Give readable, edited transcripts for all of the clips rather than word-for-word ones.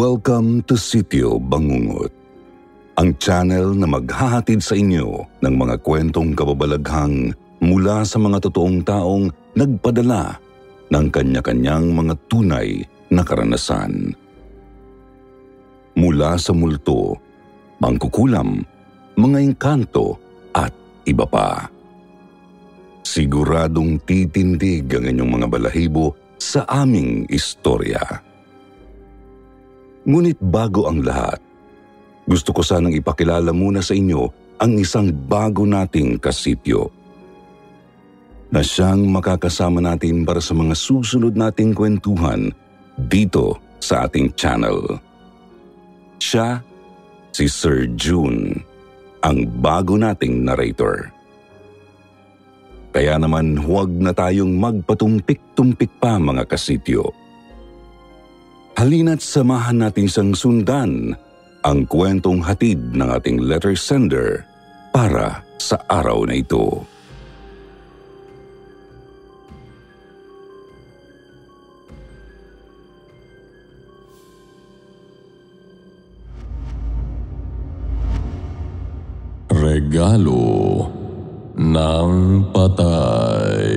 Welcome to Sitio Bangungot, ang channel na maghahatid sa inyo ng mga kwentong kababalaghang mula sa mga totoong taong nagpadala ng kanya-kanyang mga tunay na karanasan. Mula sa multo, mangkukulam, mga engkanto at iba pa. Siguradong titindig ang inyong mga balahibo sa aming istorya. Ngunit bago ang lahat, gusto ko sanang ipakilala muna sa inyo ang isang bago nating kasityo na siyang makakasama natin para sa mga susunod nating kwentuhan dito sa ating channel. Siya, si Sir June, ang bago nating narrator. Kaya naman huwag na tayong magpatumpik-tumpik pa mga kasityo. Halina't samahan natin siyang sundan ang kwentong hatid ng ating letter sender para sa araw na ito. Regalo ng patay.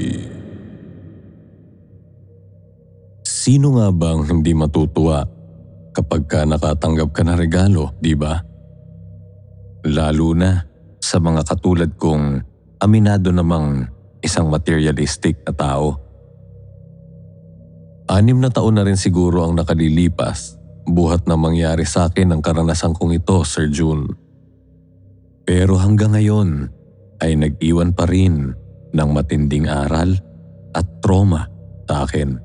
Sino nga bang hindi matutuwa kapag nakatanggap ka ng regalo, di ba? Lalo na sa mga katulad kong aminado namang isang materialistic na tao. 6 na taon na rin siguro ang nakalilipas buhat na mangyari sa akin ang karanasan kong ito, Sir June. Pero hanggang ngayon ay nag-iwan pa rin ng matinding aral at trauma sa akin.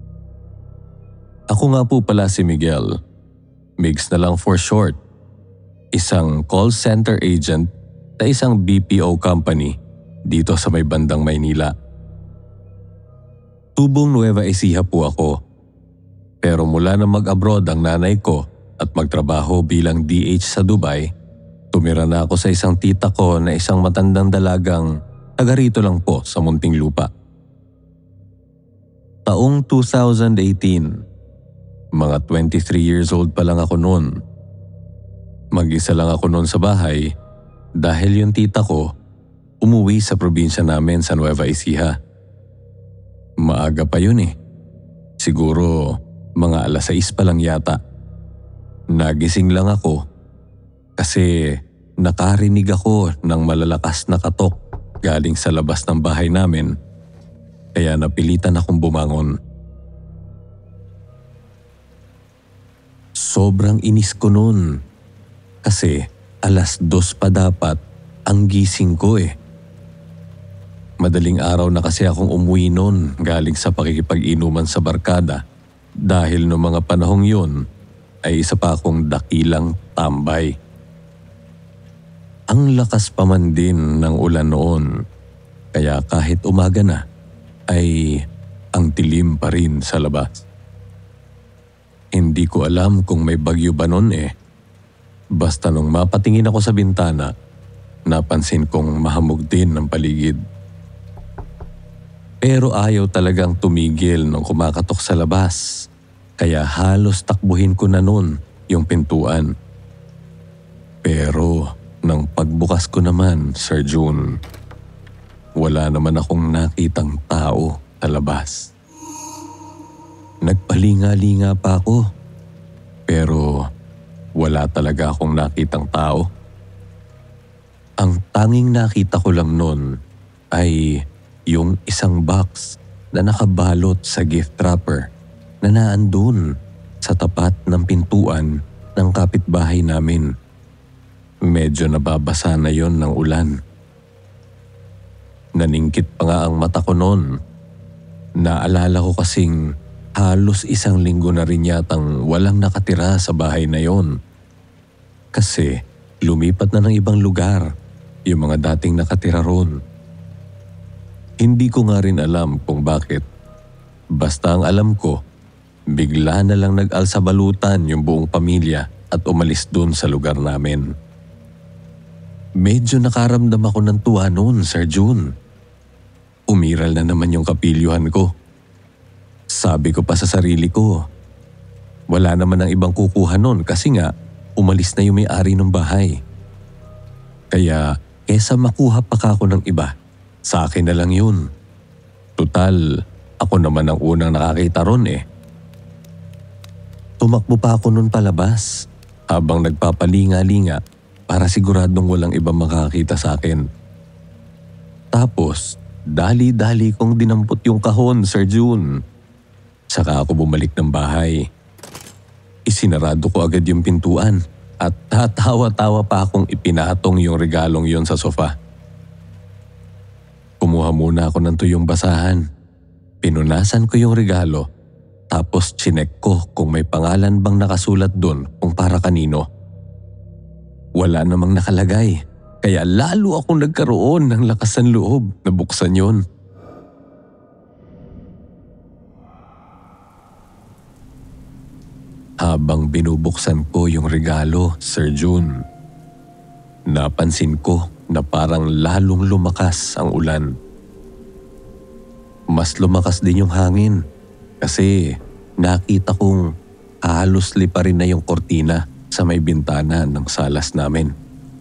Ako nga po pala si Miguel, Migs na lang for short, isang call center agent sa isang BPO company dito sa may bandang Maynila. Tubong Nueva Ecija po ako, pero mula na mag-abroad ang nanay ko at magtrabaho bilang DH sa Dubai, tumira na ako sa isang tita ko na isang matandang dalagang taga rito lang po sa Muntinlupa. Taong 2018, mga 23 years old pa lang ako noon. Mag-isa lang ako noon sa bahay dahil yung tita ko umuwi sa probinsya namin sa Nueva Ecija. Maaga pa yun eh. Siguro mga 6:00 pa lang yata. Nagising lang ako kasi nakarinig ako ng malalakas na katok galing sa labas ng bahay namin, kaya napilitan akong bumangon. Sobrang inis ko noon kasi 2:00 pa dapat ang gising ko eh. Madaling araw na kasi akong umuwi noon galing sa pakikipag-inuman sa barkada dahil noong mga panahong yun ay isa pa akong dakilang tambay. Ang lakas pa man din ng ulan noon, kaya kahit umaga na ay ang dilim pa rin sa labas. Hindi ko alam kung may bagyo ba noon eh. Basta nung mapatingin ako sa bintana, napansin kong mahamog din ang paligid. Pero ayaw talagang tumigil nung kumakatok sa labas, kaya halos takbuhin ko na noon yung pintuan. Pero nang pagbukas ko naman, Sir June, wala naman akong nakitang tao sa labas. Nagpalinga-linga pa ako, pero wala talaga akong nakitang tao. Ang tanging nakita ko lang noon ay yung isang box na nakabalot sa gift wrapper na naandun sa tapat ng pintuan ng kapitbahay namin. Medyo nababasa na yon ng ulan. Naningkit pa nga ang mata ko noon. Naalala ko kasing halos 1 linggo na rin yatang walang nakatira sa bahay na yon. Kasi lumipat na ng ibang lugar yung mga dating nakatira ron. Hindi ko nga rin alam kung bakit. Basta ang alam ko, bigla na lang nag-alsabalutan yung buong pamilya at umalis dun sa lugar namin. Medyo nakaramdam ako ng tuwa noon, Sir June. Umiral na naman yung kapilyuhan ko. Sabi ko pa sa sarili ko, Wala naman ang ibang kukuha nun kasi nga umalis na yung may-ari ng bahay. Kaya kesa makuha pa ako ng iba, sa akin na lang yun. Tutal, ako naman ang unang nakakita ron eh. Tumakbo pa ako nun palabas habang nagpapalinga-linga para siguradong walang ibang makakita sa akin. Tapos, dali-dali kong dinampot yung kahon, Sir June. Saka ako bumalik ng bahay. Isinarado ko agad yung pintuan at tatawa-tawa pa akong ipinatong yung regalong yon sa sofa. Kumuha muna ako ng tuyong basahan. Pinunasan ko yung regalo tapos chinek ko kung may pangalan bang nakasulat dun kung para kanino. Wala namang nakalagay kaya lalo akong nagkaroon ng lakas ng loob na buksan yon. Habang binubuksan ko yung regalo, Sir June, napansin ko na parang lalong lumakas ang ulan. Mas lumakas din yung hangin kasi nakita kong halos liparin na yung kortina sa may bintana ng salas namin.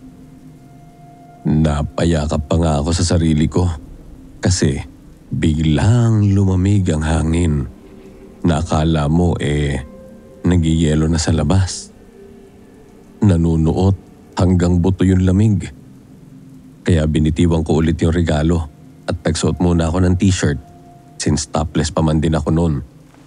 Napayakap pa nga ako sa sarili ko kasi biglang lumamig ang hangin. Nakala mo nagiyelo na sa labas. Nanunuot hanggang buto yung lamig. Kaya binitiwan ko ulit yung regalo at nagsuot muna ako ng t-shirt since topless pa man din ako noon.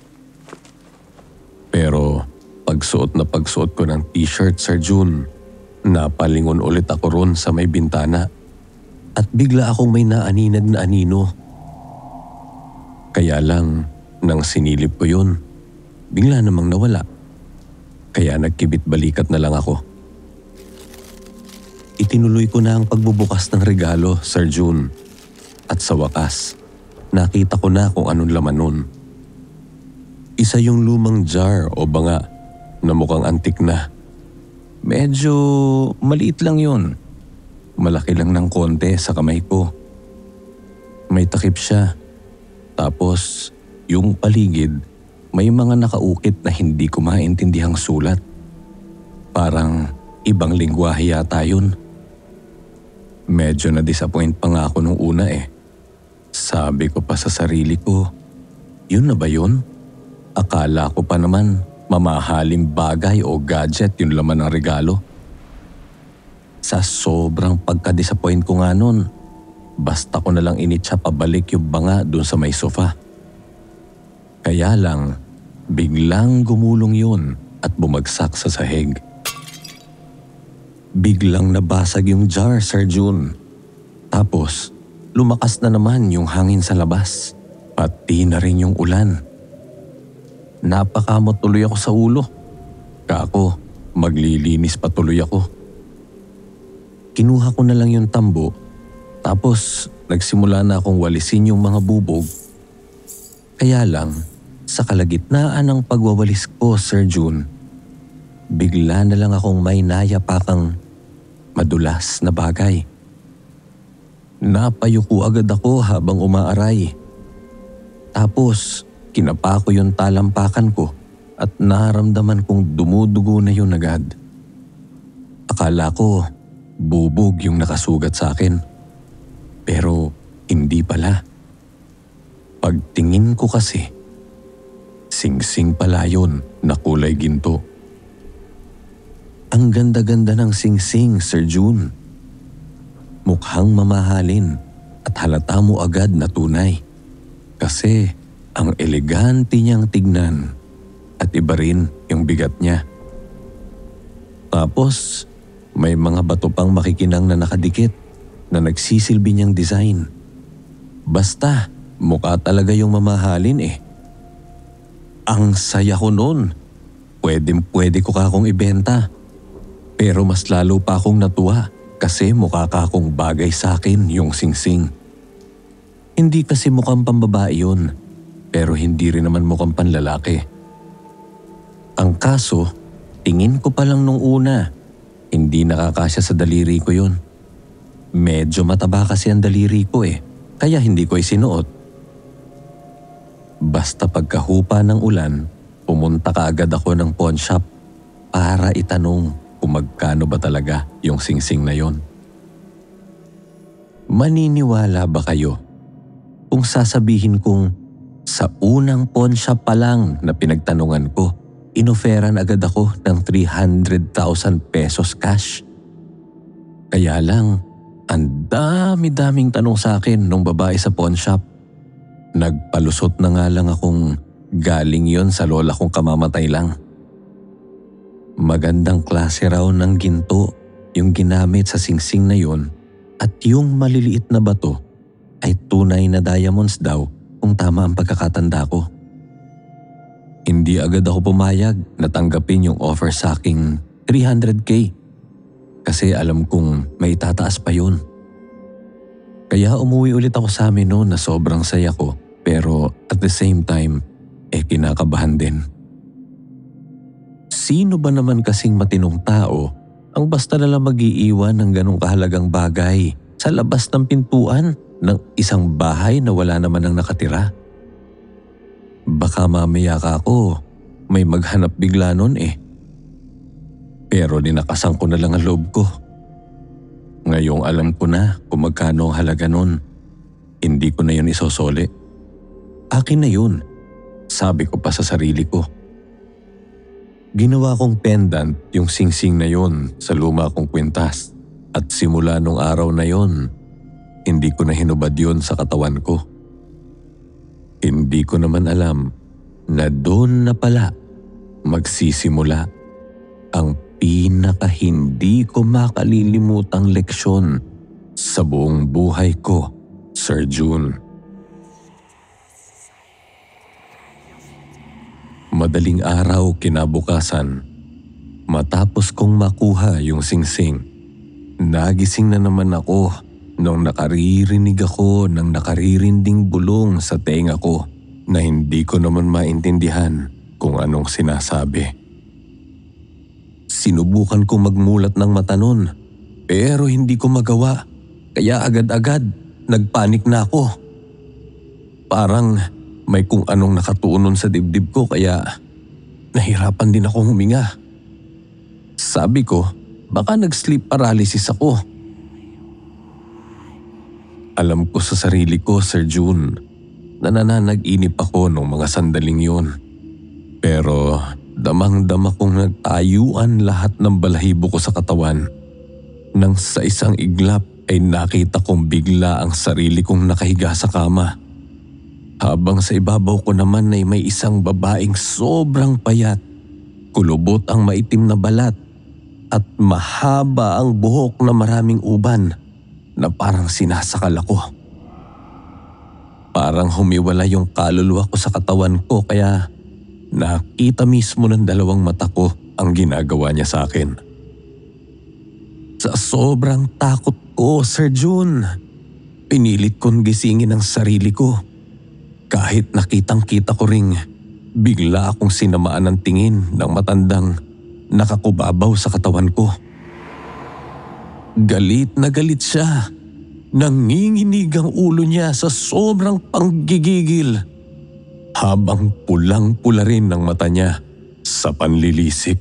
Pero pagsuot ko ng t-shirt, Sir June, napalingon ulit ako ron sa may bintana at bigla akong may naaninag na anino. Kaya lang, nang sinilip ko yun, bigla namang nawala. Kaya nagkibit balikat na lang ako. Itinuloy ko na ang pagbubukas ng regalo, Sir June. At sa wakas, nakita ko na kung anong laman nun. Isa yung lumang jar o banga na mukhang antik na. Medyo maliit lang yun. Malaki lang ng konti sa kamay ko. May takip siya. Tapos yung paligid, may mga nakaukit na hindi ko maintindihang sulat. Parang ibang lingwahe yata yun. Medyo na-disappoint pa nga ako nung una eh. Sabi ko pa sa sarili ko, yun na ba yun? Akala ko pa naman mamahaling bagay o gadget yung laman ng regalo. Sa sobrang pagka-disappoint ko nga nun, basta ko na lang initsa pabalik yung banga dun sa may sofa. Kaya lang, biglang gumulong yun at bumagsak sa sahig. Biglang nabasag yung jar, Sir June. Tapos, lumakas na naman yung hangin sa labas. Pati na rin yung ulan. Napakamot tuloy ako sa ulo. Kako, maglilinis pa tuloy ako. Kinuha ko na lang yung tambo. Tapos, nagsimula na akong walisin yung mga bubog. Kaya lang, sa kalagitnaan ng pagwawalis ko, Sir June, bigla na lang akong may nayapakang madulas na bagay. Napayuko agad ako habang umaaray. Tapos, kinapa ko yung talampakan ko at naramdaman kong dumudugo na yun agad. Akala ko, bubog yung nakasugat sa akin. Pero, hindi pala. Pagtingin ko kasi, singsing pala yun na kulay ginto. Ang ganda-ganda ng singsing, Sir June. Mukhang mamahalin at halata mo agad na tunay. Kasi ang elegante niyang tignan at iba rin yung bigat niya. Tapos may mga bato pang makikinang na nakadikit na nagsisilbi niyang design. Basta mukha talaga yung mamahalin eh. Ang saya ko nun. Pwede ko kakong ibenta. Pero mas lalo pa akong natuwa kasi mukha kakong bagay sa akin yung singsing. Hindi kasi mukhang pambabae yun, pero hindi rin naman mukhang panlalaki. Ang kaso, tingin ko pa lang nung una, hindi nakakasya sa daliri ko yun. Medyo mataba kasi ang daliri ko kaya hindi ko isinuot. Basta pagkahupa ng ulan, pumunta kaagad ako ng pawn shop para itanong kung magkano ba talaga yung singsing na yon. Maniniwala ba kayo kung sasabihin kong sa unang pawn shop pa lang na pinagtanungan ko, inoferan agad ako ng 300,000 pesos cash? Kaya lang, ang dami-daming tanong sa akin nung babae sa pawn shop. Nagpalusot na nga lang akong galing yon sa lola kong kamamatay lang. Magandang klase raw ng ginto yung ginamit sa singsing na yon at yung maliliit na bato ay tunay na diamonds daw kung tama ang pagkakatanda ko. Hindi agad ako pumayag na tanggapin yung offer sa aking 300K kasi alam kong may tataas pa yun. Kaya umuwi ulit ako sa amin noon na sobrang saya ko pero at the same time kinakabahan din. Sino ba naman kasing matinong tao ang basta na lang mag-iiwan ng ganong kahalagang bagay sa labas ng pintuan ng isang bahay na wala naman ang nakatira? Baka mamaya ka ako may maghanap bigla nun Pero dinakasan ko na lang ang loob ko. Ngayong alam ko na kung magkano ang halaga nun. Hindi ko na yun isosole. Akin na yun, sabi ko pa sa sarili ko. Ginawa kong pendant yung singsing na yon sa luma kong kwintas at simula nung araw na yon, hindi ko na hinubad yon sa katawan ko. Hindi ko naman alam na doon na pala magsisimula ang pinaka hindi ko makalilimutang leksyon sa buong buhay ko, Sir June. Madaling araw kinabukasan, matapos kong makuha yung singsing, nagising na naman ako nung nakaririnig ako ng nakaririnding bulong sa tenga ko na hindi ko naman maintindihan kung anong sinasabi. Sinubukan kong magmulat ng mata nun pero hindi ko magawa kaya agad-agad nagpanik na ako. Parang may kung anong nakatuon sa dibdib ko kaya nahirapan din akong huminga. Sabi ko, baka nag-sleep paralysis ako. Alam ko sa sarili ko, Sir June, na nananag-inip ako nung mga sandaling yun. Pero damang-dama kong nagtayuan lahat ng balahibo ko sa katawan. Nang sa isang iglap ay nakita kong bigla ang sarili kong nakahiga sa kama. Habang sa ibabaw ko naman ay may isang babaeng sobrang payat, kulubot ang maitim na balat at mahaba ang buhok na maraming uban na parang sinasakal ako. Parang humiwala yung kaluluwa ko sa katawan ko kaya nakita mismo ng dalawang mata ko ang ginagawa niya sa akin. Sa sobrang takot ko, Sir June, pinilit kong gisingin ang sarili ko. Kahit nakitang-kita ko ring bigla akong sinamaan ng tingin ng matandang nakakubabaw sa katawan ko. Galit na galit siya. Nanginginig ang ulo niya sa sobrang panggigigil habang pulang-pula rin ang mata niya sa panlilisik.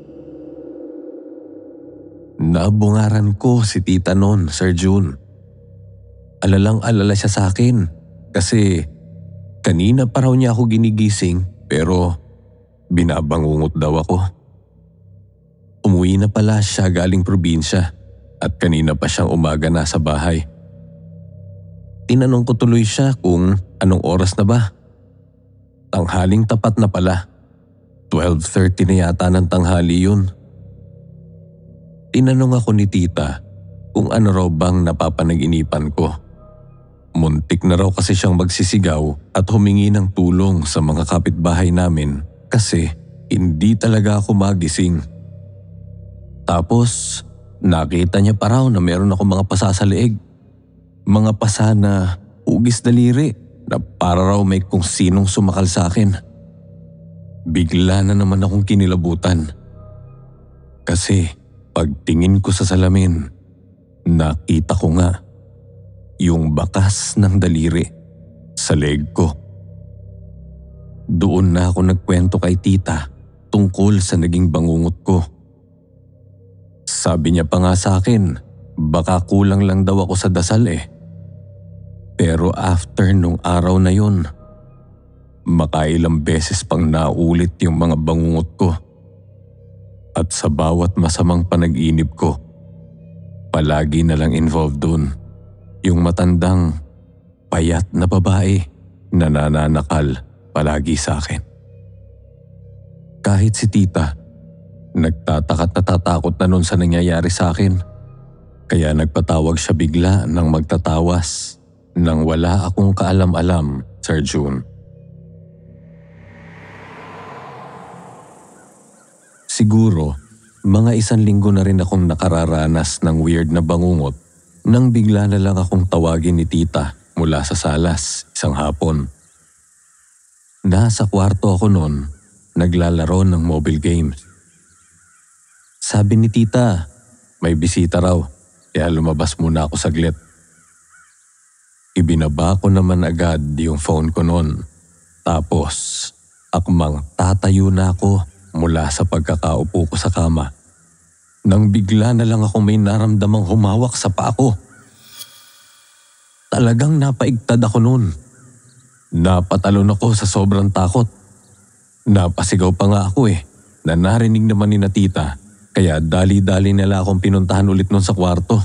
Nabungaran ko si tita noon, Sir June. Alalang-alala siya sa akin kasi kanina pa raw niya ako ginigising pero binabangungot daw ako. Umuwi na pala siya galing probinsya at kanina pa siyang umaga na sa bahay. Tinanong ko tuloy siya kung anong oras na ba. Tanghaling tapat na pala. 12:30 na yata ng tanghali yun. Tinanong ako ni tita kung ano raw bang napapanaginipan ko. Muntik na raw kasi siyang magsisigaw at humingi ng tulong sa mga kapitbahay namin kasi hindi talaga ako magising. Tapos nakita niya pa raw na meron ako mga pasa sa leeg. Mga pasa na hugis daliri na para raw may kung sinong sumakal sa akin. Bigla na naman akong kinilabutan. Kasi pagtingin ko sa salamin, nakita ko nga yung bakas ng daliri sa leeg ko. Doon na ako nagkwento kay tita tungkol sa naging bangungot ko. Sabi niya pa nga sa akin, baka kulang lang daw ako sa dasal eh. Pero after nung araw na yun, makailang beses pang naulit yung mga bangungot ko. At sa bawat masamang panag-inip ko, palagi na lang involved dun yung matandang payat na babae na nananakal palagi sa akin. Kahit si tita, nagtataka at natatakot na nun sa nangyayari sa akin. Kaya nagpatawag siya bigla ng magtatawas nang wala akong kaalam-alam, Sir June. Siguro, mga 1 linggo na rin akong nakararanas ng weird na bangungot nang bigla na lang akong tawagin ni tita mula sa salas isang hapon. Nasa kwarto ako noon, naglalaro ng mobile games. Sabi ni tita, may bisita raw, kaya lumabas muna ako saglit. Ibinaba ko naman agad yung phone ko noon. Tapos, akmang tatayo na ako mula sa pagkakaupo ko sa kama. Nang bigla na lang ako may naramdamang humawak sa paa ko. Talagang napaigtad ako noon. Napatalon ako sa sobrang takot. Napasigaw pa nga ako na narinig naman ni na tita, kaya dali-dali nila akong pinuntahan ulit noon sa kwarto.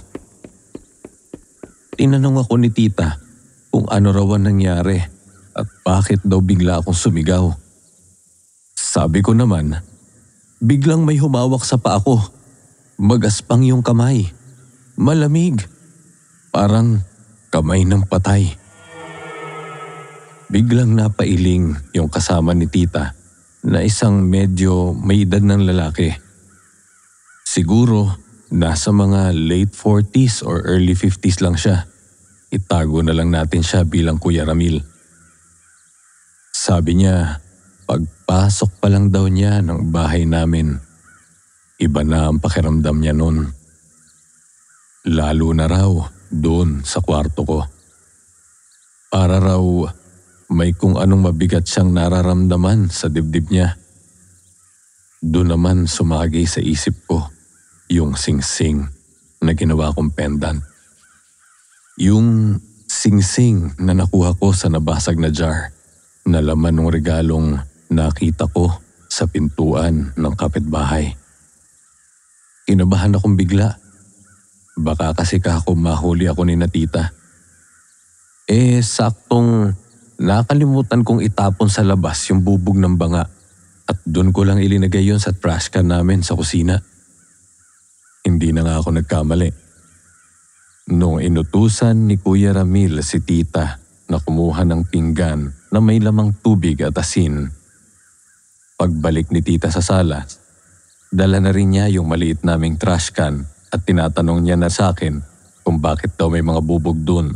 Tinanong ako ni tita kung ano raw ang nangyari at bakit daw bigla akong sumigaw. Sabi ko naman, biglang may humawak sa paa ko. Magaspang yung kamay. Malamig. Parang kamay ng patay. Biglang napailing yung kasama ni tita na isang medyo may edad ng lalaki. Siguro nasa mga late 40s or early 50s lang siya. Itago na lang natin siya bilang Kuya Ramil. Sabi niya, pagpasok pa lang daw niya ng bahay namin, iba na ang pakiramdam niya noon. Lalo na raw doon sa kwarto ko. Para raw may kung anong mabigat siyang nararamdaman sa dibdib niya. Doon naman sumagi sa isip ko yung singsing na ginawa kong pendant. Yung singsing na nakuha ko sa nabasag na jar na laman ng regalong nakita ko sa pintuan ng kapitbahay. Kinabahan akong bigla. Baka kasi kako mahuli ako ni na tita. Saktong nakalimutan kong itapon sa labas yung bubog ng banga at doon ko lang ilinagay yon sa trash can namin sa kusina. Hindi na nga ako nagkamali. Noong inutusan ni Kuya Ramil si tita na kumuha ng pinggan na may lamang tubig at asin, pagbalik ni tita sa sala, dala na rin niya yung maliit naming trash can at tinatanong niya na sa akin kung bakit daw may mga bubog dun.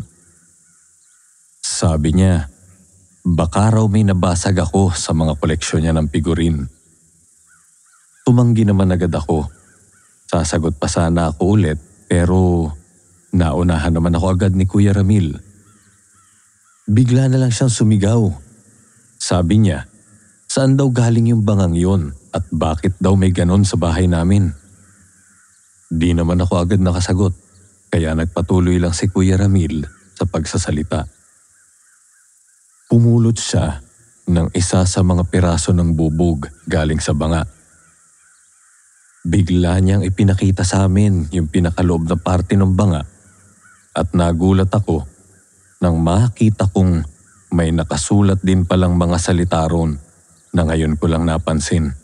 Sabi niya, baka raw may nabasag ako sa mga koleksyon niya ng figurin. Tumanggi naman agad ako. Sasagot pa sana ako ulit pero naunahan naman ako agad ni Kuya Ramil. Bigla na lang siyang sumigaw. Sabi niya, saan daw galing yung bangang yon at bakit daw may ganon sa bahay namin? Di naman ako agad nakasagot, kaya nagpatuloy lang si Kuya Ramil sa pagsasalita. Pumulot siya ng isa sa mga piraso ng bubog galing sa banga. Bigla niyang ipinakita sa amin yung pinakaloob na parte ng banga at nagulat ako nang makita kong may nakasulat din palang mga salita ron na ngayon ko lang napansin.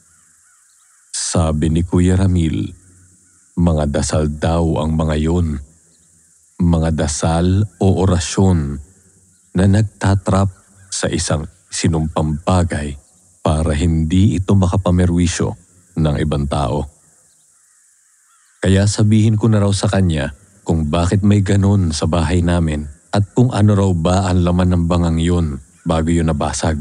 Sabi ni Kuya Ramil, mga dasal daw ang mga yon. Mga dasal o orasyon na nagtatrap sa isang sinumpang bagay para hindi ito makapamerwisyo ng ibang tao. Kaya sabihin ko na raw sa kanya kung bakit may ganon sa bahay namin at kung ano raw ba ang laman ng bangang yun bago yun nabasag.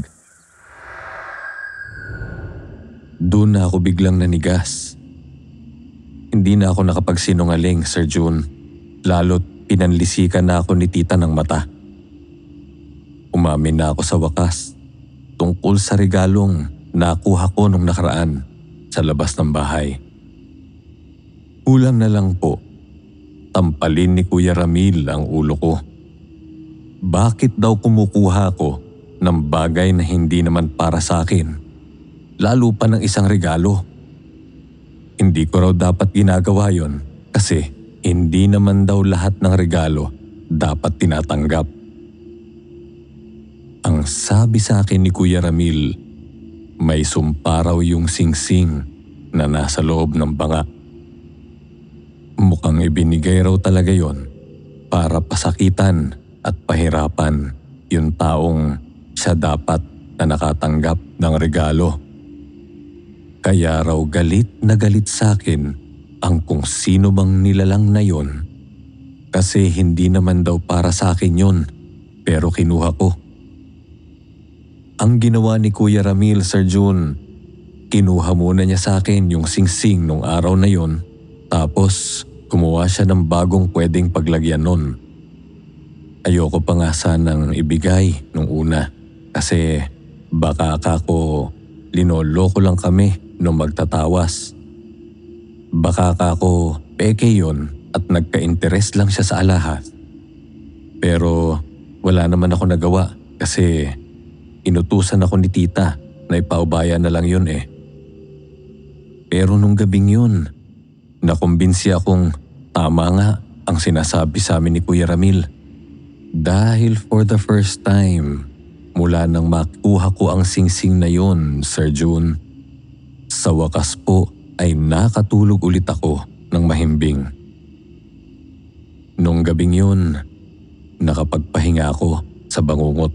Doon na ako biglang nanigas. Hindi na ako nakapagsinungaling, Sir June, lalo't pinanlisikan na ako ni tita ng mata. Umamin na ako sa wakas tungkol sa regalong nakuha ko nung nakaraan sa labas ng bahay. Kulang na lang po, tampalin ni Kuya Ramil ang ulo ko. Bakit daw kumukuha ko ng bagay na hindi naman para sa akin, lalo pa ng isang regalo? Hindi ko raw dapat ginagawa yon kasi hindi naman daw lahat ng regalo dapat tinatanggap. Ang sabi sa akin ni Kuya Ramil, may sumpa raw yung singsing na nasa loob ng banga. Mukhang ibinigay raw talaga yon para pasakitan at pahirapan yung taong siya dapat na nakatanggap ng regalo. Kaya raw galit na galit sa akin ang kung sino bang nilalang na yon kasi hindi naman daw para sa akin yon pero kinuha ko. Ang ginawa ni Kuya Ramil, Sir Jun, kinuha muna niya sa akin yung singsing nung araw na yon tapos kumuha siya ng bagong pwedeng paglagyan nun. Ayoko pa nga sanang ibigay nung una kasi baka ako linoloko lang kami nung magtatawas. Baka ako peke yon at nagka-interest lang siya sa alahas. Pero wala naman ako nagawa kasi inutusan ako ni tita na ipaubaya na lang yun eh. Pero nung gabing yun, nakumbinsi akong tama nga ang sinasabi sa amin ni Kuya Ramil. Dahil for the first time, mula nang makuha ko ang singsing na yun, Sir Jun, sa wakas po ay nakatulog ulit ako ng mahimbing. Nung gabing yun, nakapagpahinga ako sa bangungot.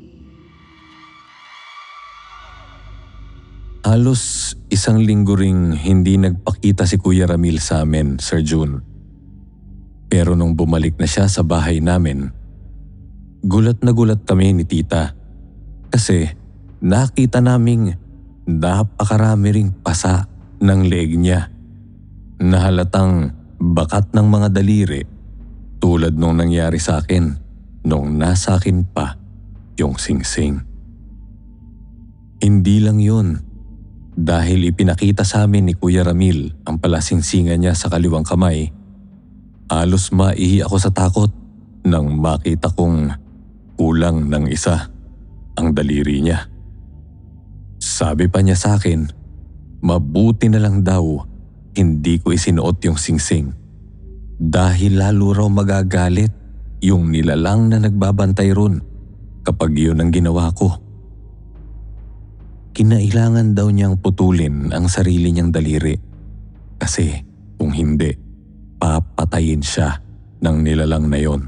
Halos isang linggo ring hindi nagpakita si Kuya Ramil sa amin, Sir Jun. Pero nung bumalik na siya sa bahay namin, gulat na gulat kami ni tita kasi nakita naming napakarami ring pasa ng leeg niya na halatang bakat ng mga daliri tulad nung nangyari sa akin nung nasa akin pa yung singsing. Hindi lang yun. Dahil ipinakita sa amin ni Kuya Ramil ang palasingsingan niya sa kaliwang kamay, halos maihi ako sa takot nang makita kong kulang ng isa ang daliri niya. Sabi pa niya sa akin, mabuti na lang daw hindi ko isinuot yung singsing dahil lalo raw magagalit yung nilalang na nagbabantay ron kapag yun ang ginawa ko. Kinailangan daw niyang putulin ang sarili niyang daliri kasi kung hindi, papatayin siya ng nilalang na yon.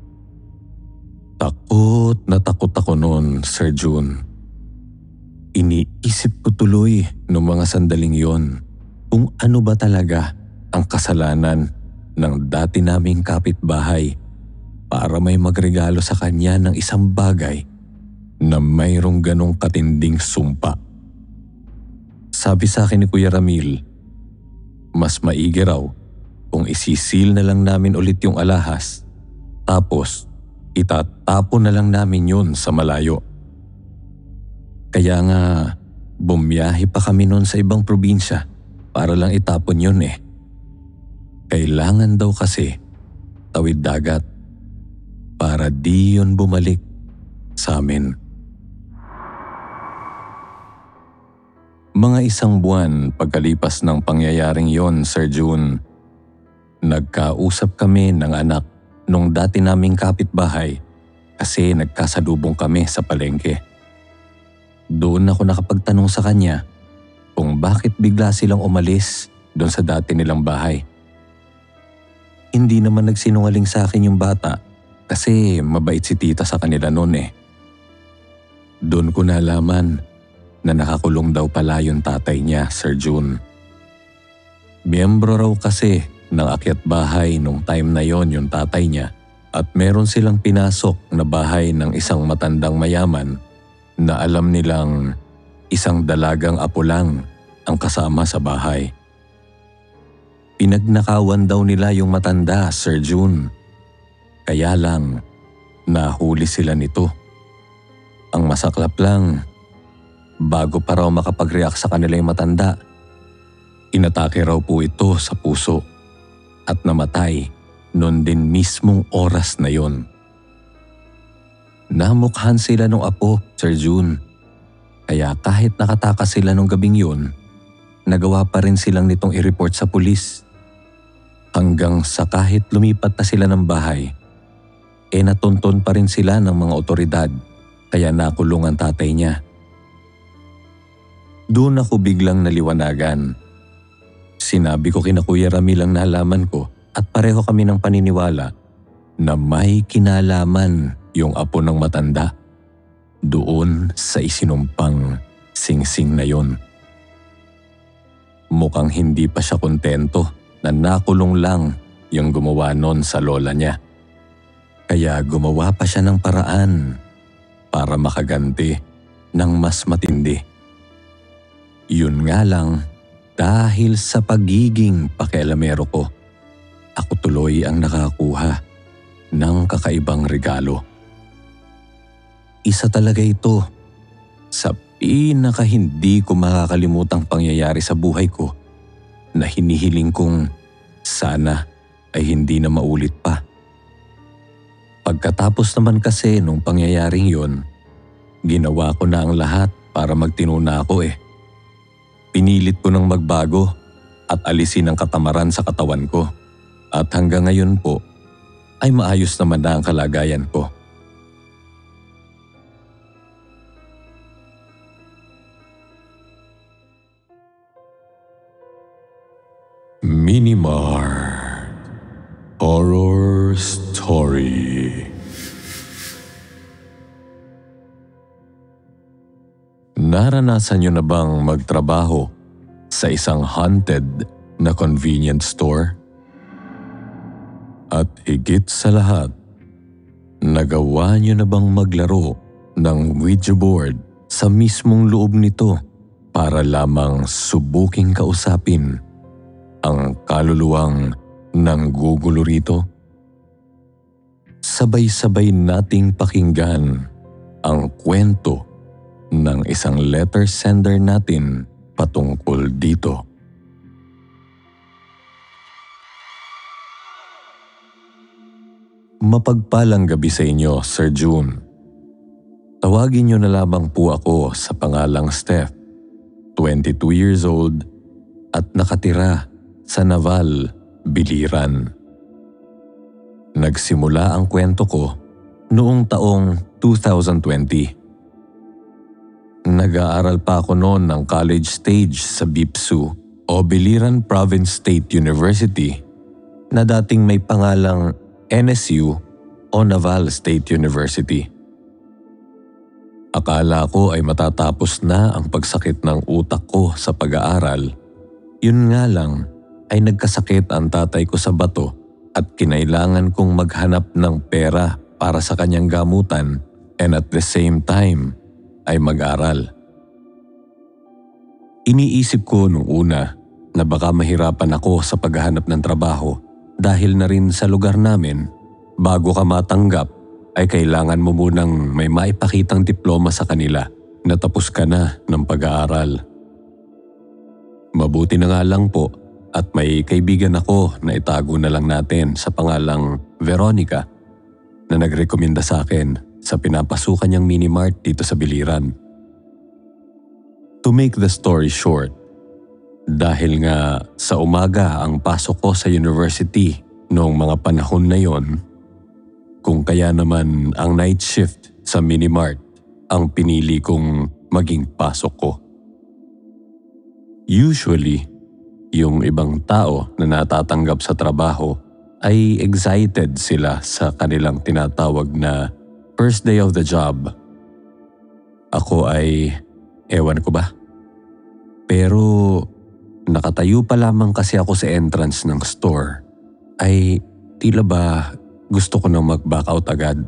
Takot na takot ako noon, Sir Jun. Iniisip ko tuloy noong mga sandaling yon kung ano ba talaga ang kasalanan ng dati naming kapitbahay para may magregalo sa kanya ng isang bagay na mayroong ganong katinding sumpa. Sabi sa akin ni Kuya Ramil, mas maigi raw kung isisil na lang namin ulit yung alahas tapos itatapon na lang namin yun sa malayo. Kaya nga bumiyahe pa kami noon sa ibang probinsya para lang itapon yun eh. Kailangan daw kasi tawid dagat para di yun bumalik sa amin. Mga isang buwan pagkalipas ng pangyayaring yon, Sir Jun, nagkausap kami ng anak nung dati naming kapitbahay kasi nagkasalubong kami sa palengke. Doon ako nakapagtanong sa kanya kung bakit bigla silang umalis doon sa dati nilang bahay. Hindi naman nagsinungaling sa akin yung bata kasi mabait si tita sa kanila noon eh. Doon ko nalaman na nakakulong daw pala yung tatay niya, Sir Jun. Miyembro raw kasi ng akyat bahay nung time na yon yung tatay niya at meron silang pinasok na bahay ng isang matandang mayaman na alam nilang isang dalagang apo lang ang kasama sa bahay. Pinagnakawan daw nila yung matanda, Sir Jun. Kaya lang, nahuli sila nito. Ang masaklap lang, bago pa raw makapag-react sa kanila yung matanda. Inatake raw po ito sa puso at namatay noon din mismong oras na yon. Namukhan sila nung apo, Sir June. Kaya kahit nakatakas sila nung gabing yun, nagawa pa rin silang nitong i-report sa pulis. Hanggang sa kahit lumipat na sila ng bahay, natunton pa rin sila ng mga otoridad kaya nakulong ang tatay niya. Doon ako biglang naliwanagan. Sinabi ko kina Kuya Ramil ang nalaman ko at pareho kami ng paniniwala na may kinalaman yung apo ng matanda doon sa isinumpang singsing na yon. Mukhang hindi pa siya kontento na nakulong lang yung gumawa nun sa lola niya. Kaya gumawa pa siya ng paraan para makaganti ng mas matindi. Yun nga lang, dahil sa pagiging pakialamero ko, ako tuloy ang nakakuha ng kakaibang regalo. Isa talaga ito sa pinaka hindi ko makakalimutang pangyayari sa buhay ko na hinihiling kong sana ay hindi na maulit pa. Pagkatapos naman kasi nung pangyayaring yon, ginawa ko na ang lahat para magtinuna ako Pinilit ko ng magbago at alisin ang katamaran sa katawan ko. At hanggang ngayon po ay maayos naman na ang kalagayan ko. Minimart Horror Story. Naranasan niyo na bang magtrabaho sa isang haunted na convenience store? At higit sa lahat, nagawa niyo na bang maglaro ng Ouija board sa mismong loob nito para lamang subuking kausapin ang kaluluwang nanggugulo rito? Sabay-sabay nating pakinggan ang kwento ng isang letter sender natin patungkol dito. Mapagpalang gabi sa inyo, Sir June. Tawagin niyo na lamang po ako sa pangalang Steph, 22 years old at nakatira sa Naval, Biliran. Nagsimula ang kwento ko noong taong 2020. Nag-aaral pa ako noon ng college stage sa BIPSU o Biliran Province State University na dating may pangalang NSU o Naval State University. Akala ko ay matatapos na ang pagsakit ng utak ko sa pag-aaral. Yun nga lang ay nagkasakit ang tatay ko sa bato at kinailangan kong maghanap ng pera para sa kanyang gamutan and at the same time ay mag-aral. Iniisip ko nung una na baka mahirapan ako sa paghahanap ng trabaho dahil na rin sa lugar namin, bago ka matanggap ay kailangan mo munang may maipakitang diploma sa kanila na tapos ka na ng pag-aaral. Mabuti na nga lang po at may kaibigan ako na itago na lang natin sa pangalang Veronica na nagrekomenda sa akin sa pinapasukan niyang minimart dito sa Biliran. To make the story short, dahil nga sa umaga ang pasok ko sa university noong mga panahon na yon, kung kaya naman ang night shift sa minimart ang pinili kong maging pasok ko. Usually, yung ibang tao na natatanggap sa trabaho ay excited sila sa kanilang tinatawag na first day of the job. Ako ay, ewan ko ba? Pero nakatayo pa lamang kasi ako sa entrance ng store, ay tila ba gusto ko nang mag-back out agad.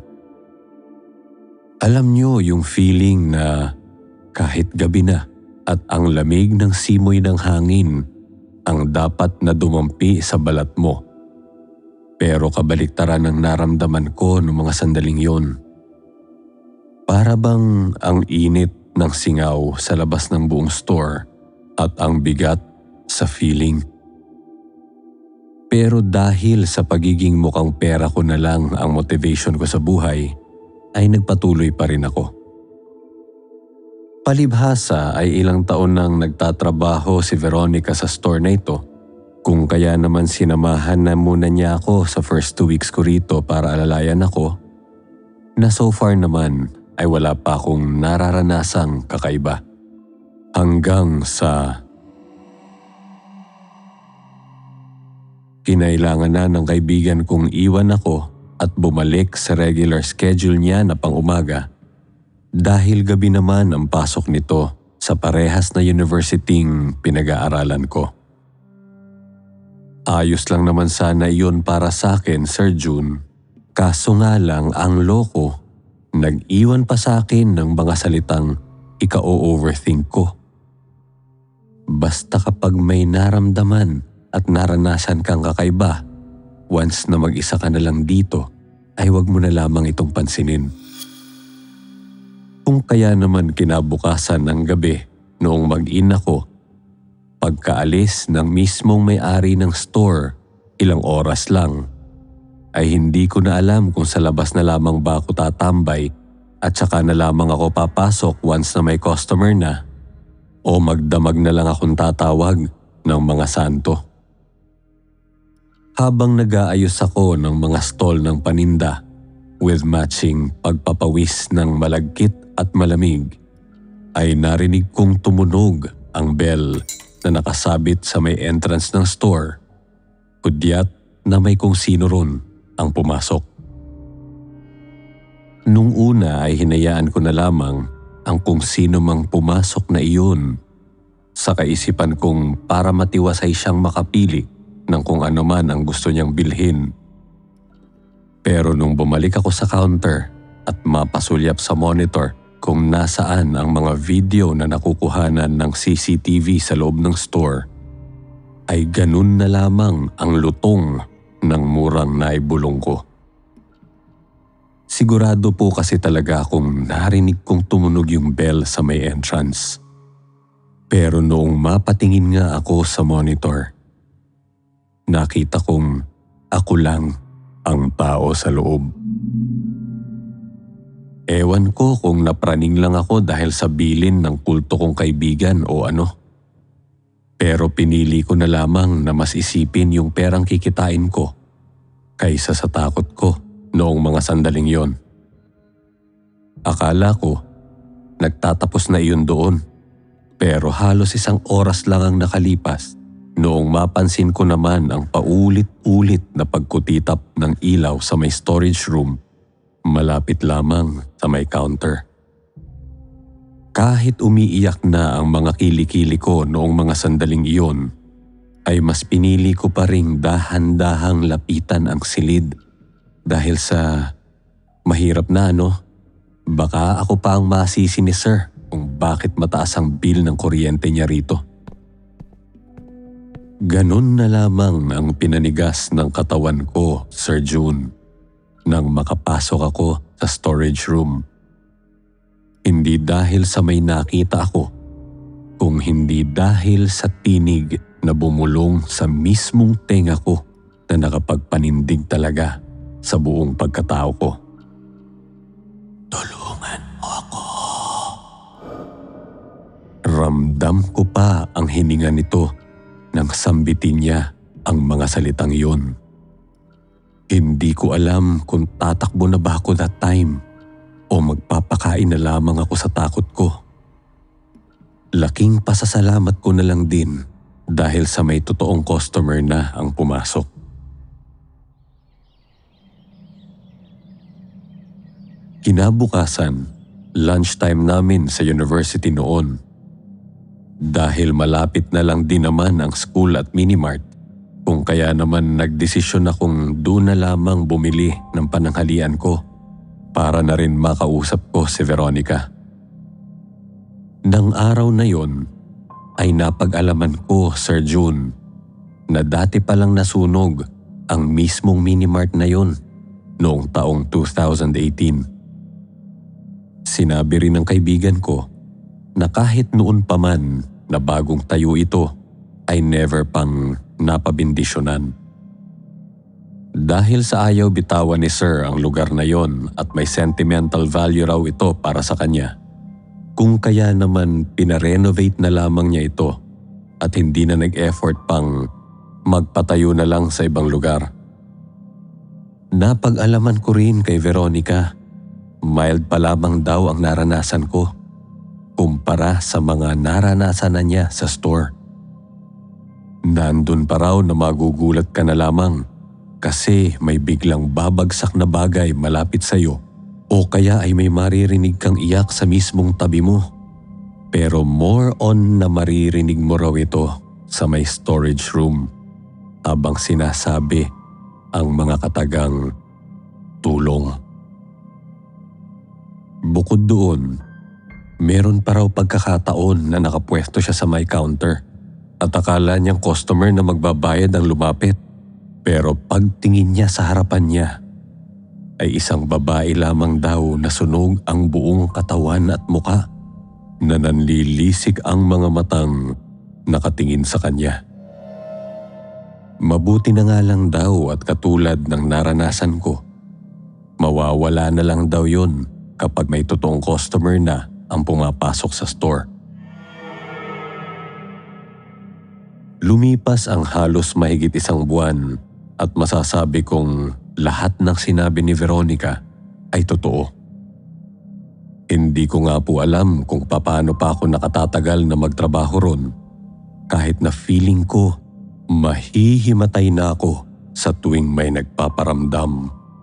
Alam niyo yung feeling na kahit gabi na at ang lamig ng simoy ng hangin ang dapat na dumampi sa balat mo. Pero kabaliktaran ang naramdaman ko noong mga sandaling yon. Para bang ang init ng singaw sa labas ng buong store at ang bigat sa feeling. Pero dahil sa pagiging mukhang pera ko na lang ang motivation ko sa buhay, ay nagpatuloy pa rin ako. Palibhasa ay ilang taon nang nagtatrabaho si Veronica sa store na ito, kung kaya naman sinamahan na muna niya ako sa first 2 weeks ko rito para alalayan ako, na so far naman ay wala pa akong nararanasang kakaiba. Hanggang sa kinailangan na ng kaibigan kong iwan ako at bumalik sa regular schedule niya na pang-umaga dahil gabi naman ang pasok nito sa parehas na universityng pinag-aaralan ko. Ayos lang naman sana iyon para sa akin, Sir June. Kaso nga lang ang loko, nag-iwan pa sa akin ng mga salitang ika-overthink ko. Basta kapag may naramdaman at naranasan kang kakaiba, once na mag-isa ka na lang dito, ay wag mo na lamang itong pansinin. Kung kaya naman kinabukasan ng gabi noong mag-in ako, pagkaalis ng mismong may-ari ng store, ilang oras lang, ay hindi ko na alam kung sa labas na lamang ba ako tatambay at saka na lamang ako papasok once na may customer na, o magdamag na lang akong tatawag ng mga santo. Habang nag-aayos ako ng mga stall ng paninda with matching pagpapawis ng malagkit at malamig, ay narinig kong tumunog ang bell na nakasabit sa may entrance ng store. Hudyat na may kung sino ron ang pumasok. Nung una ay hinayaan ko na lamang ang kung sino mang pumasok na iyon sa kaisipan kong para matiwasay siyang makapili ng kung ano man ang gusto niyang bilhin. Pero nung bumalik ako sa counter at mapasulyap sa monitor kung nasaan ang mga video na nakukuhanan ng CCTV sa loob ng store, ay ganun na lamang ang lutong ng murang naibulong ko. Sigurado po kasi talaga akong narinig kong tumunog yung bell sa may entrance. Pero noong mapatingin nga ako sa monitor, nakita kong ako lang ang tao sa loob. Ewan ko kung napraning lang ako dahil sa bilin ng kulto kong kaibigan o ano. Pero pinili ko na lamang na mas isipin yung perang kikitain ko kaysa sa takot ko noong mga sandaling yon. Akala ko nagtatapos na iyon doon, pero halos 1 oras lang ang nakalipas noong mapansin ko naman ang paulit-ulit na pagkutitap ng ilaw sa may storage room malapit lamang sa may counter. Kahit umiiyak na ang mga kilikili ko noong mga sandaling iyon, ay mas pinili ko pa ring dahan-dahang lapitan ang silid dahil sa mahirap na baka ako pa ang masisi ni Sir kung bakit mataas ang bill ng kuryente niya rito. Ganun na lamang ang pinanigas ng katawan ko, Sir June, nang makapasok ako sa storage room. Hindi dahil sa may nakita ako, kung hindi dahil sa tinig na bumulong sa mismong tenga ko na nakapagpanindig talaga sa buong pagkatao ko. Tulungan mo ako. Ramdam ko pa ang hininga nito nang sambitin niya ang mga salitang iyon. Hindi ko alam kung tatakbo na ba ako that time o magpapakain na lamang ako sa takot ko. Laking pasasalamat ko na lang din dahil sa may totoong customer na ang pumasok. Kinabukasan, lunchtime namin sa university noon. Dahil malapit na lang din naman ang school at minimart, kung kaya naman nagdesisyon akong doon na lamang bumili ng pananghalian ko para na rin makausap ko si Veronica. Nang araw na yon ay napag-alaman ko, Sir June, na dati palang nasunog ang mismong minimart na yon noong taong 2018. Sinabi rin ng kaibigan ko na kahit noon pa man na bagong tayo ito ay never pang napabindisyonan. Dahil sa ayaw bitawan ni Sir ang lugar na yon at may sentimental value raw ito para sa kanya, kung kaya naman pinarenovate na lamang niya ito at hindi na nag-effort pang magpatayo na lang sa ibang lugar. Napag-alaman ko rin kay Veronica, mild pa lamang daw ang naranasan ko kumpara sa mga naranasan na niya sa store. Nandun pa raw na magugulat ka na lamang kasi may biglang babagsak na bagay malapit sa iyo o kaya ay may maririnig kang iyak sa mismong tabi mo. Pero more on na maririnig mo raw ito sa may storage room habang sinasabi ang mga katagang tulong. Bukod doon, meron pa raw pagkakataon na nakapwesto siya sa may counter at akala niyang customer na magbabayad ang lumapit. Pero pagtingin niya sa harapan niya, ay isang babae lamang daw na sunog ang buong katawan at muka na nanlilisik ang mga matang nakatingin sa kanya. Mabuti na nga lang daw at katulad ng naranasan ko, mawawala na lang daw yon kapag may totoong customer na ang pumapasok sa store. Lumipas ang halos mahigit 1 buwan at masasabi kong lahat ng sinabi ni Veronica ay totoo. Hindi ko nga po alam kung paano pa ako nakatatagal na magtrabaho ron kahit na feeling ko mahihimatay na ako sa tuwing may nagpaparamdam.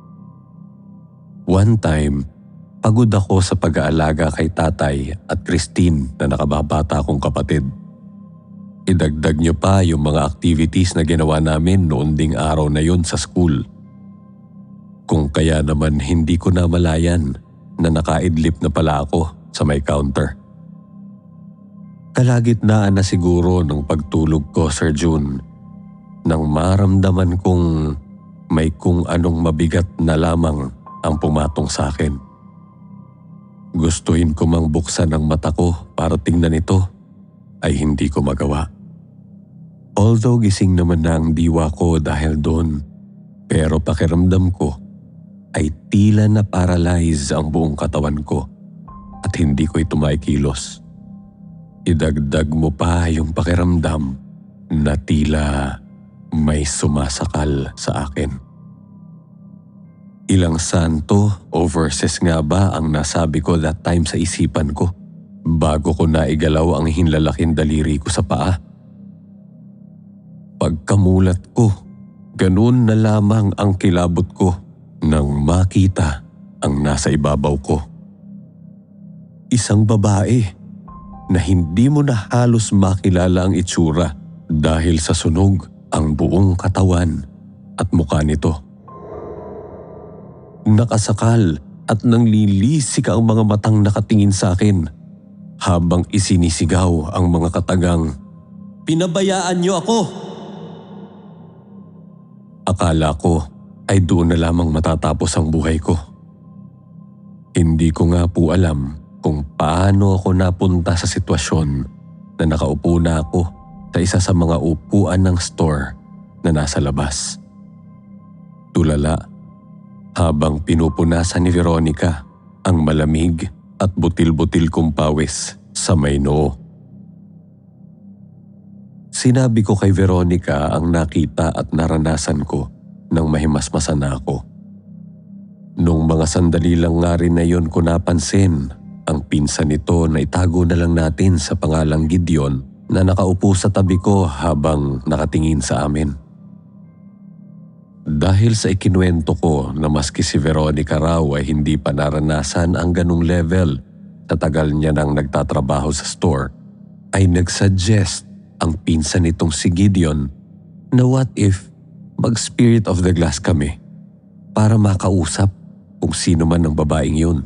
One time, pagod ako sa pag-aalaga kay tatay at Christine na nakababata kong kapatid. Idagdag niyo pa yung mga activities na ginawa namin noon ding araw na yon sa school. Kung kaya naman hindi ko namalayan na nakaidlip na pala ako sa may counter. Kalagitnaan na siguro ng pagtulog ko, Sir June, nang maramdaman kong may kung anong mabigat na lamang ang pumatong sa akin. Gustuhin ko mang buksan ang mata ko para tingnan ito ay hindi ko magawa. Although gising naman na ang diwa ko dahil doon, pero pakiramdam ko ay tila na paralyze ang buong katawan ko at hindi ko ito maikilos. Idagdag mo pa yung pakiramdam na tila may sumasakal sa akin. Ilang santo o verses nga ba ang nasabi ko that time sa isipan ko bago ko naigalaw ang hinlalaking daliri ko sa paa? Pagkamulat ko, ganun na lamang ang kilabot ko nang makita ang nasa ibabaw ko. Isang babae na hindi mo na halos makilala ang itsura dahil sa sunog ang buong katawan at mukha nito. Nakasakal at nanglilisik ang mga matang nakatingin sa akin habang isinisigaw ang mga katagang, "Pinabayaan niyo ako!" Akala ko ay doon na lamang matatapos ang buhay ko. Hindi ko nga po alam kung paano ako napunta sa sitwasyon na nakaupo na ako sa isa sa mga upuan ng store na nasa labas. Tulala habang pinupunasan ni Veronica ang malamig at butil-butil kong pawis sa may noo. Sinabi ko kay Veronica ang nakita at naranasan ko nang mahimasmasan na ako. Nung mga sandali lang nga rin na yon ko napansin ang pinsan nito na itago na lang natin sa pangalang Gideon na nakaupo sa tabi ko habang nakatingin sa amin. Dahil sa ikinuwento ko na maski si Veronica raw ay hindi pa naranasan ang ganung level sa tagal niya nang nagtatrabaho sa store, ay nagsuggest ang pinsan nitong si Gideon na what if mag-spirit of the glass kami para makausap kung sino man ang babaeng yun.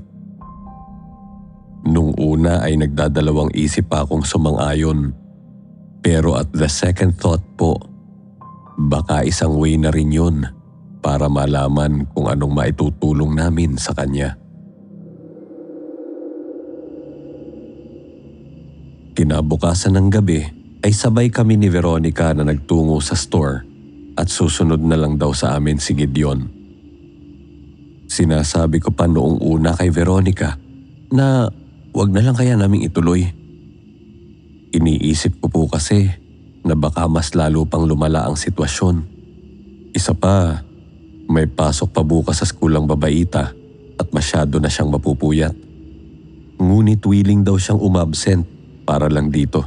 Nung una ay nagdadalawang isip pa akong sumang-ayon, pero at the second thought po, baka isang way na rin yun para malaman kung anong maitutulong namin sa kanya. Kinabukasan ng gabi ay sabay kami ni Veronica na nagtungo sa store at susunod na lang daw sa amin si Gideon. Sinasabi ko pa noong una kay Veronica na wag na lang kaya naming ituloy. Iniisip ko po kasi na baka mas lalo pang lumala ang sitwasyon. Isa pa, may pasok pa bukas sa school ang babaita at masyado na siyang mapupuyat. Ngunit willing daw siyang umabsent para lang dito.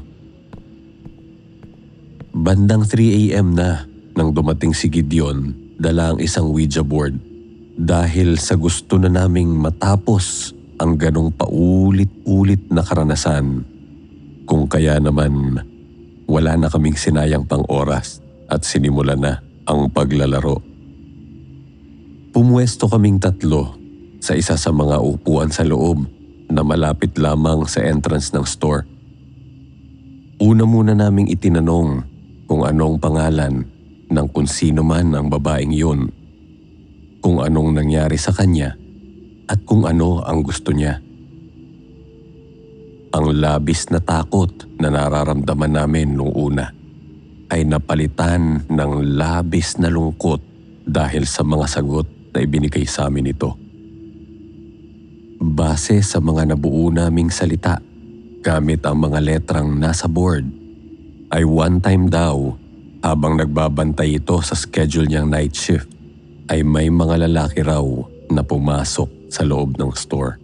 Bandang 3 a.m. na nang dumating si Gideon dala ang isang Ouija board dahil sa gusto na naming matapos ang ganong paulit-ulit na karanasan. Kung kaya naman wala na kaming sinayang pang oras at sinimula na ang paglalaro. Pumuesto kaming 3 sa isa sa mga upuan sa loob na malapit lamang sa entrance ng store. Una muna naming itinanong kung anong pangalan ng kung sino man ang babaeng yun, kung anong nangyari sa kanya at kung ano ang gusto niya. Ang labis na takot na nararamdaman namin nung una ay napalitan ng labis na lungkot dahil sa mga sagot na ibinigay sa amin ito. Base sa mga nabuo naming salita, gamit ang mga letrang nasa board, ay one time daw habang nagbabantay ito sa schedule niyang night shift ay may mga lalaki raw na pumasok sa loob ng store.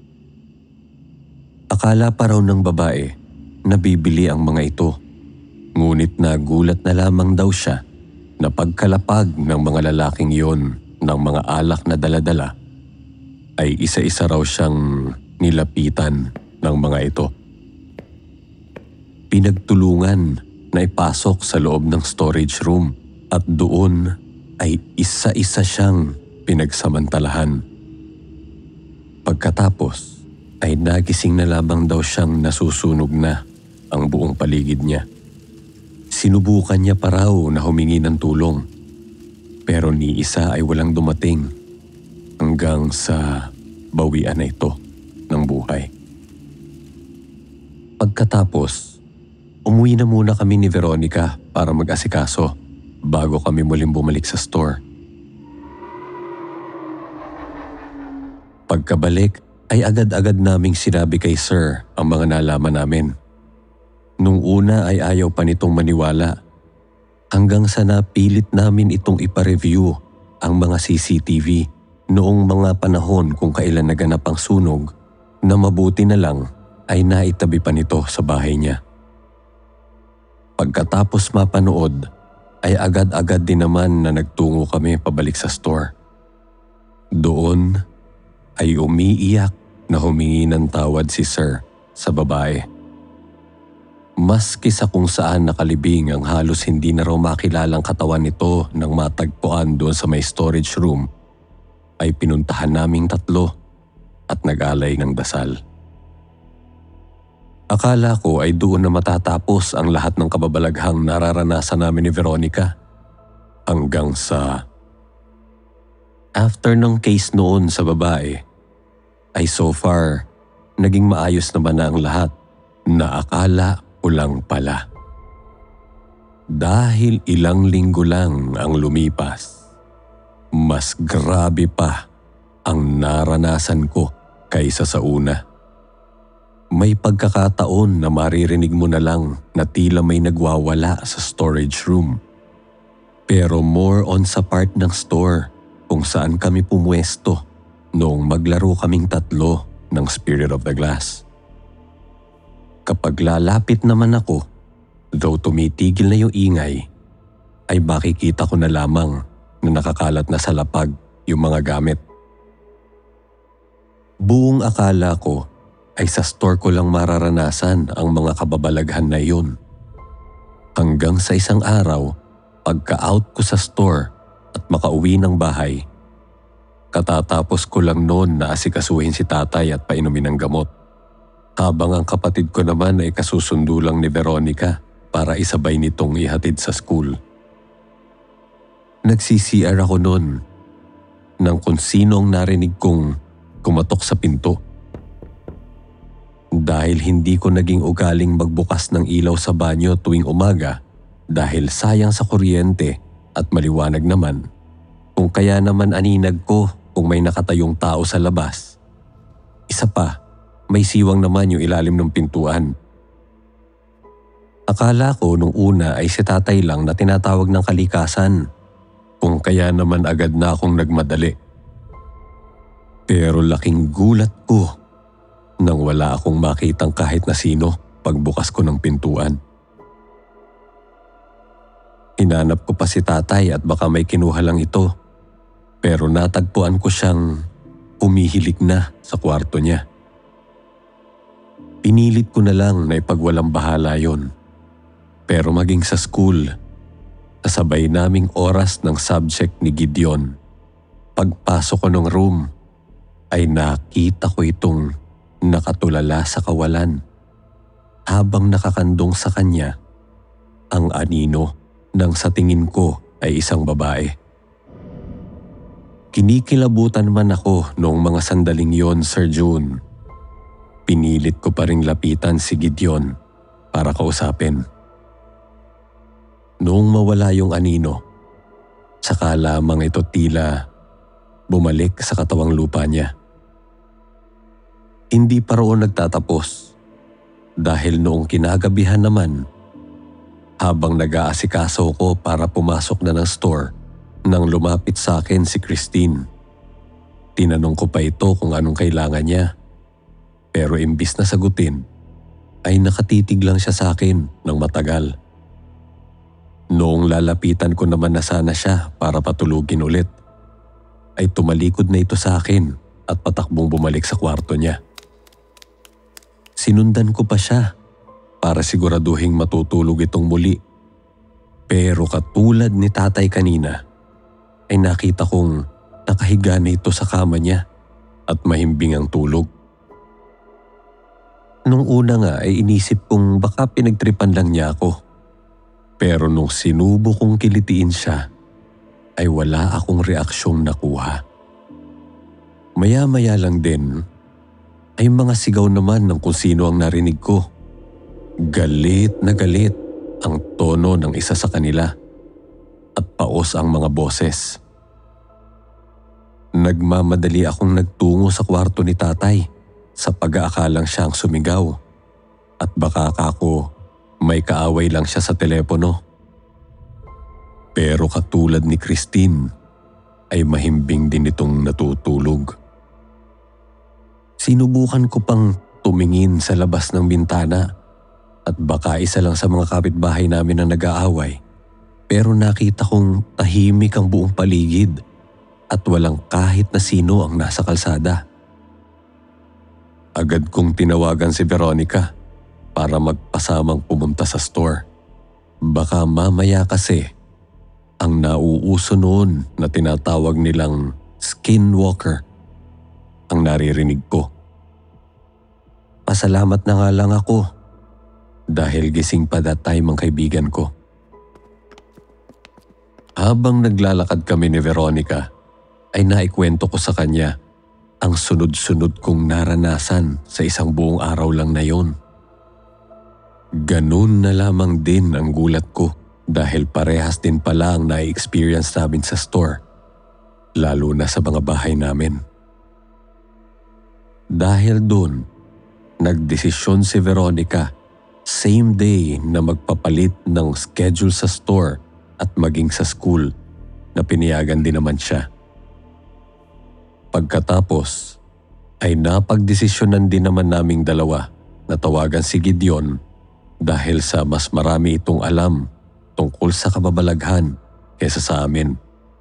Akala pa raw ng babae na bibili ang mga ito, ngunit nagulat na lamang daw siya na pagkalapag ng mga lalaking yon ng mga alak na daladala ay isa-isa raw siyang nilapitan ng mga ito. Pinagtulungan na ipasok sa loob ng storage room at doon ay isa-isa siyang pinagsamantalahan. Pagkatapos ay nagising na lamang daw siyang nasusunog na ang buong paligid niya. Sinubukan niya pa raw na humingi ng tulong pero ni isa ay walang dumating hanggang sa bawian na ito ng buhay. Pagkatapos, umuwi na muna kami ni Veronica para mag-asikaso bago kami muling bumalik sa store. Pagkabalik ay agad-agad naming sinabi kay Sir ang mga nalaman namin. Nung una ay ayaw pa nitong maniwala hanggang sa napilit namin itong ipa-review ang mga CCTV noong mga panahon kung kailan naganap ang sunog na mabuti na lang ay naitabi pa nito sa bahay niya. Pagkatapos mapanood ay agad-agad din naman na nagtungo kami pabalik sa store. Doon ay umiiyak na humingi ng tawad si Sir sa babae. Maski sa kung saan nakalibing ang halos hindi na raw makilalang katawan nito nang matagpuan doon sa may storage room, ay pinuntahan naming 3 at nag-alay ng dasal. Akala ko ay doon na matatapos ang lahat ng kababalaghang nararanasan namin ni Veronica. Hanggang sa after ng case noon sa babae, ay so far naging maayos naman na ang lahat na akala ko lang pala. Dahil ilang linggo lang ang lumipas, mas grabe pa ang naranasan ko kaysa sa una. May pagkakataon na maririnig mo na lang na tila may nagwawala sa storage room. Pero more on sa part ng store kung saan kami pumuesto noong maglaro kaming 3 ng Spirit of the Glass. Kapag lalapit naman ako, though tumitigil na yung ingay, ay makikita ko na lamang na nakakalat na sa lapag yung mga gamit. Buong akala ko ay sa store ko lang mararanasan ang mga kababalaghan na yun. Hanggang sa isang araw, pagka-out ko sa store at makauwi ng bahay, katatapos ko lang noon na asikasuhin si tatay at painumin ng gamot. Habang ang kapatid ko naman ay kasusundo lang ni Veronica para isabay nitong ihatid sa school. Nagsi-CR ako noon nang kung sino ang narinig kong kumatok sa pinto. Dahil hindi ko naging ugaling magbukas ng ilaw sa banyo tuwing umaga dahil sayang sa kuryente at maliwanag naman. Kung kaya naman aninag ko kung may nakatayong tao sa labas. Isa pa, may siwang naman yung ilalim ng pintuan. Akala ko nung una ay si tatay lang na tinatawag ng kalikasan. Kung kaya naman agad na akong nagmadali. Pero laking gulat ko nang wala akong makitang kahit na sino pagbukas ko ng pintuan. Hinanap ko pa si tatay at baka may kinuha lang ito. Pero natagpuan ko siyang umihilik na sa kwarto niya. Pinilit ko na lang na ipagwalang bahala yon. Pero maging sa school, kasabay naming oras ng subject ni Gideon. Pagpasok ko ng room, ay nakita ko itong nakatulala sa kawalan habang nakakandong sa kanya ang anino nang sa tingin ko ay isang babae. Kinikilabutan man ako noong mga sandaling yon, Sir June. Pinilit ko pa ring lapitan si Gideon para kausapin. Noong mawala yung anino, saka lamang ito tila bumalik sa katawang lupa niya. Hindi pa roon nagtatapos dahil noong kinagabihan naman, habang nag-aasikaso ko para pumasok na ng store nang lumapit sa akin si Christine. Tinanong ko pa ito kung anong kailangan niya. Pero imbis na sagutin, ay nakatitig lang siya sa akin ng matagal. Noong lalapitan ko naman na sana siya para patulugin ulit, ay tumalikod na ito sa akin at patakbong bumalik sa kwarto niya. Sinundan ko pa siya para siguraduhing matutulog itong muli. Pero katulad ni tatay kanina, ay nakita kong nakahiga na ito sa kama niya at mahimbing ang tulog. Nung una nga ay inisip kong baka pinagtripan lang niya ako. Pero nung sinubo kong kilitiin siya, ay wala akong reaksyong nakuha. Maya-maya lang din, ay mga sigaw naman ng kung sino ang narinig ko. Galit na galit ang tono ng isa sa kanila at paos ang mga boses. Nagmamadali akong nagtungo sa kwarto ni tatay sa pag-aakalang siya ang sumigaw at baka ako may kaaway lang siya sa telepono. Pero katulad ni Christine ay mahimbing din itong natutulog. Sinubukan ko pang tumingin sa labas ng bintana at baka isa lang sa mga kapitbahay namin ang nag-aaway, pero nakita kong tahimik ang buong paligid at walang kahit na sino ang nasa kalsada. Agad kong tinawagan si Veronica para magpasamang pumunta sa store. Baka mamaya kasi ang nauuso noon na tinatawag nilang skinwalker ang naririnig ko. Pasalamat na nga lang ako dahil gising pa that time ang kaibigan ko. Habang naglalakad kami ni Veronica, ay naikwento ko sa kanya ang sunod-sunod kong naranasan sa isang buong araw lang na yon. Ganun na lamang din ang gulat ko dahil parehas din pala ang na-experience namin sa store, lalo na sa mga bahay namin. Dahil doon, nagdesisyon si Veronica same day na magpapalit ng schedule sa store at maging sa school na piniyagan din naman siya. Pagkatapos ay napagdesisyonan din naman naming dalawa na tawagan si Gideon dahil sa mas marami itong alam tungkol sa kababalaghan kaysa sa amin.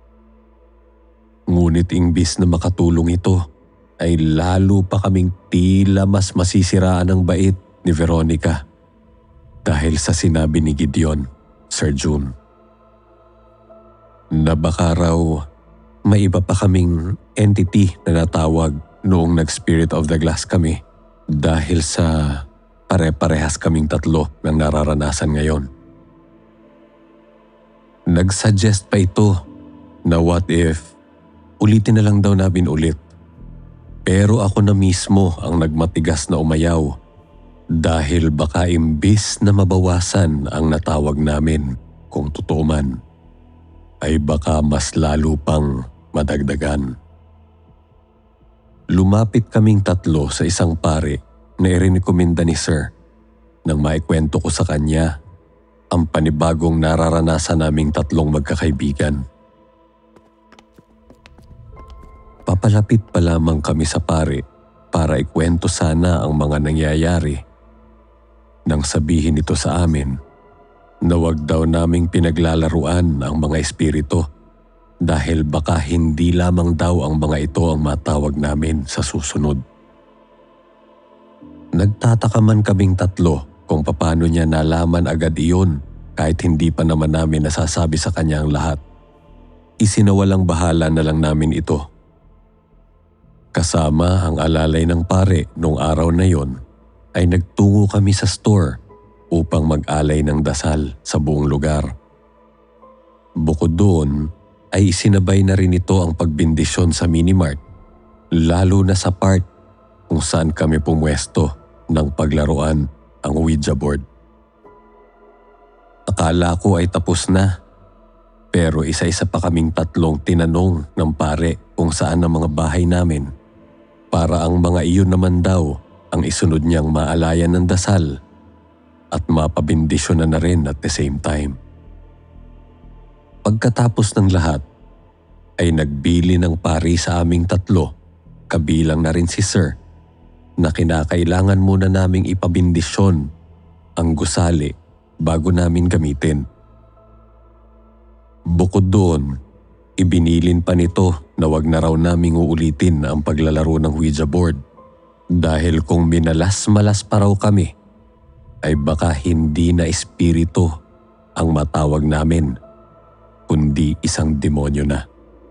Ngunit imbis na makatulong ito, ay lalo pa kaming tila mas masisiraan ang bait ni Veronica dahil sa sinabi ni Gideon, Sir June. Na baka raw may iba pa kaming entity na natawag noong nag-Spirit of the Glass kami dahil sa pare-parehas kaming tatlo ng nararanasan ngayon. Nag-suggest pa ito na what if ulitin na lang daw namin ulit. Pero ako na mismo ang nagmatigas na umayaw Dahil baka imbis na mabawasan ang natawag namin, kung totoo man, ay baka mas lalo pang madagdagan. Lumapit kaming tatlo sa isang pare na irekomenda ni Sir nang maikwento ko sa kanya ang panibagong nararanasan naming tatlong magkakaibigan. Papalapit pa lamang kami sa pare para ikwento sana ang mga nangyayari nang sabihin ito sa amin na wag daw naming pinaglalaruan ang mga espiritu dahil baka hindi lamang daw ang mga ito ang matawag namin sa susunod. Nagtataka man kaming tatlo kung paano niya nalaman agad iyon kahit hindi pa naman namin nasasabi sa kanya ang lahat. Isinawalang bahala na lang namin ito. Kasama ang alalay ng pare nung araw na yon ay nagtungo kami sa store upang mag-alay ng dasal sa buong lugar. Bukod doon ay isinabay na rin ito ang pagbindisyon sa minimart, lalo na sa part kung saan kami pumwesto ng paglaruan ang Ouija board. Akala ko ay tapos na, pero isa-isa pa kaming tatlong tinanong ng pare kung saan ang mga bahay namin para ang mga iyon naman daw ang isunod niyang maalayan ng dasal at mapabindisyon na rin at the same time. Pagkatapos ng lahat, ay nagbili ng pari sa aming tatlo, kabilang na rin si Sir, na kinakailangan muna naming ipabindisyon ang gusali bago namin gamitin. Bukod doon, ibinilin pa nito na wag na raw naming uulitin ang paglalaro ng Ouija board dahil kung minalas-malas pa raw kami, ay baka hindi na espiritu ang matawag namin, kundi isang demonyo na.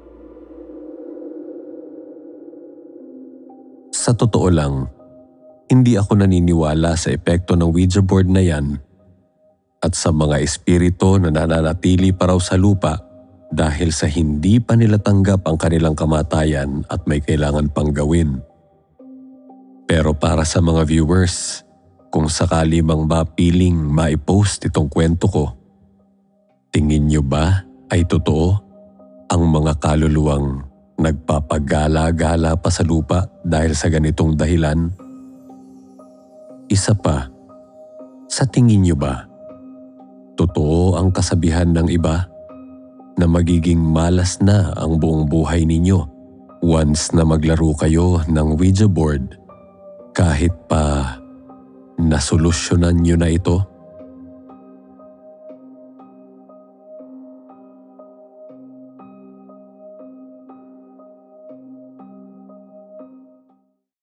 Sa totoo lang, hindi ako naniniwala sa epekto ng Ouija board na yan at sa mga espiritu na nananatili pa raw sa lupa dahil sa hindi pa nila tanggap ang kanilang kamatayan at may kailangan pang gawin. Pero para sa mga viewers, kung sakali mang mapiling maipost itong kwento ko, tingin nyo ba ay totoo ang mga kaluluwang nagpapagala-gala pa sa lupa dahil sa ganitong dahilan? Isa pa, sa tingin nyo ba, totoo ang kasabihan ng iba na magiging malas na ang buong buhay ninyo once na maglaro kayo ng Ouija board kahit pa nasolusyonan nyo na ito?